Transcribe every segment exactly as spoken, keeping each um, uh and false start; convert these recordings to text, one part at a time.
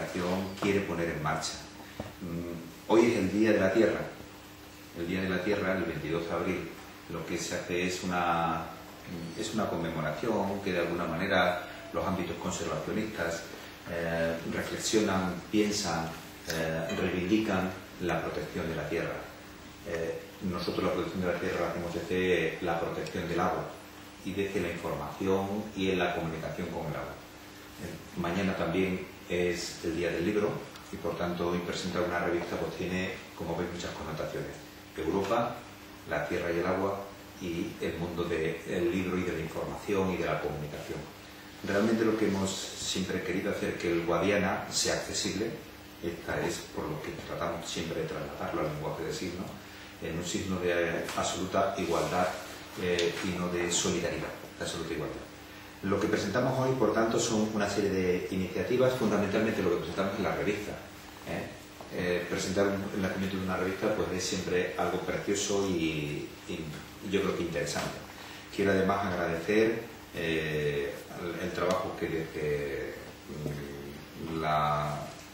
Comunicación quiere poner en marcha. Hoy es el Día de la Tierra. El Día de la Tierra, el veintidós de abril, lo que se hace es una, es una conmemoración que de alguna manera los ámbitos conservacionistas eh, reflexionan, piensan, eh, reivindican la protección de la tierra. Eh, nosotros la protección de la tierra la hacemos desde la protección del agua y desde la información y en la comunicación con el agua. Eh, mañana también es el Día del Libro y por tanto hoy presentar una revista pues tiene, como veis, muchas connotaciones. Europa, la tierra y el agua y el mundo del libro y de la información y de la comunicación. Realmente lo que hemos siempre querido hacer que el Guadiana sea accesible, esta es por lo que tratamos siempre de trasladarlo al lenguaje de signos, en un signo de absoluta igualdad eh, y no de solidaridad, de absoluta igualdad. Lo que presentamos hoy, por tanto, son una serie de iniciativas, fundamentalmente lo que presentamos en la revista. ¿eh? Eh, presentar el nacimiento de una revista pues es siempre algo precioso y, y yo creo que interesante. Quiero además agradecer eh, el, el trabajo que desde mm, la,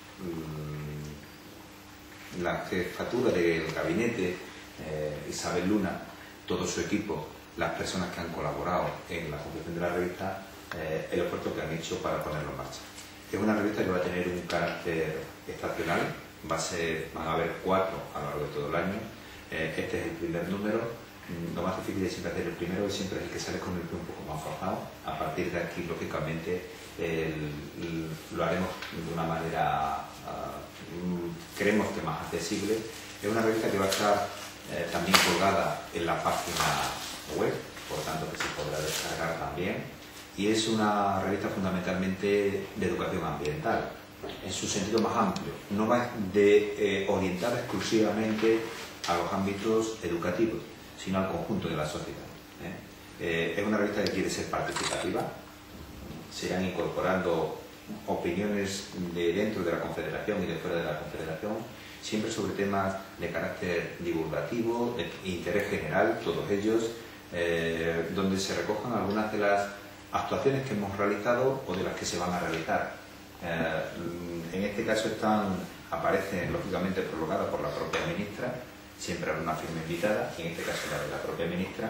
mm, la jefatura del gabinete, eh, Isabel Luna, todo su equipo, las personas que han colaborado en la confección de la revista, eh, el esfuerzo que han hecho para ponerlo en marcha. Es una revista que va a tener un carácter estacional. Va a ser, van a haber cuatro a lo largo de todo el año. Eh, este es el primer número. Lo más difícil es siempre hacer el primero y siempre es el que sale con el pie un poco más forjado. A partir de aquí, lógicamente, el, el, lo haremos de una manera, uh, creemos que más accesible. Es una revista que va a estar eh, también colgada en la página web, por tanto que se podrá descargar también. Y es una revista fundamentalmente de educación ambiental, en su sentido más amplio, no va de, eh, orientada exclusivamente a los ámbitos educativos, sino al conjunto de la sociedad. ¿eh? Eh, es una revista que quiere ser participativa, se irán incorporando opiniones de dentro de la Confederación y de fuera de la Confederación, siempre sobre temas de carácter divulgativo, de interés general, todos ellos, eh, donde se recojan algunas de las actuaciones que hemos realizado o de las que se van a realizar. Eh, en este caso están, aparecen lógicamente prologadas por la propia ministra, siempre habrá una firma invitada, y en este caso la de la propia ministra,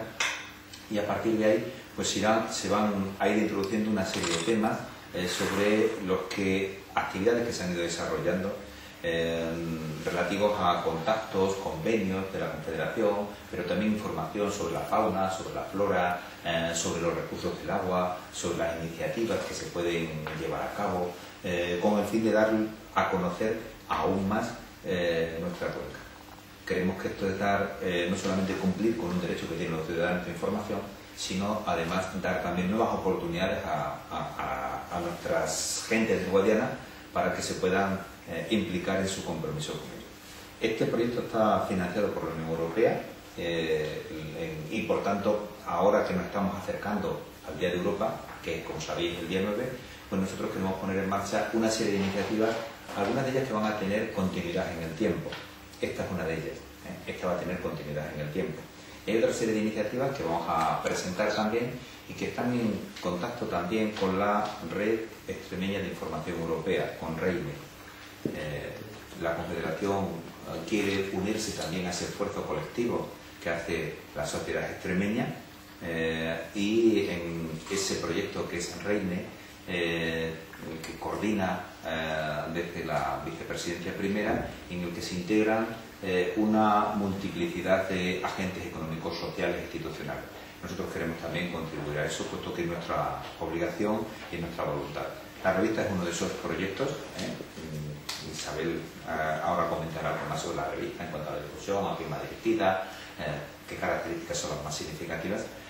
y a partir de ahí pues irán, se van a ir introduciendo una serie de temas eh, sobre los que, actividades que se han ido desarrollando eh, relativos a contactos, convenios de la Confederación, pero también información sobre la fauna, sobre la flora, eh, sobre los recursos del agua, sobre las iniciativas que se pueden llevar a cabo, Eh, con el fin de dar a conocer aún más eh, nuestra cuenca. Creemos que esto es dar, eh, no solamente cumplir con un derecho que tienen los ciudadanos de información, sino además dar también nuevas oportunidades a, a, a nuestras gentes de Guadiana para que se puedan eh, implicar en su compromiso con ellos. Este proyecto está financiado por la Unión Europea eh, en, y por tanto, ahora que nos estamos acercando al Día de Europa, que es, como sabéis, el día nueve, pues nosotros queremos poner en marcha una serie de iniciativas, algunas de ellas que van a tener continuidad en el tiempo. Esta es una de ellas, ¿eh? Esta va a tener continuidad en el tiempo. Y hay otra serie de iniciativas que vamos a presentar también y que están en contacto también con la Red Extremeña de Información Europea, con REINE. Eh, la Confederación quiere unirse también a ese esfuerzo colectivo que hace la sociedad extremeña eh, y en ese proyecto que es REINE, Eh, que coordina eh, desde la vicepresidencia primera, en el que se integran eh, una multiplicidad de agentes económicos, sociales e institucionales. Nosotros queremos también contribuir a eso, puesto que es nuestra obligación y nuestra voluntad. La revista es uno de esos proyectos. ¿eh? Isabel eh, ahora comentará algo más sobre la revista en cuanto a la difusión, a firma dirigida, eh, qué características son las más significativas.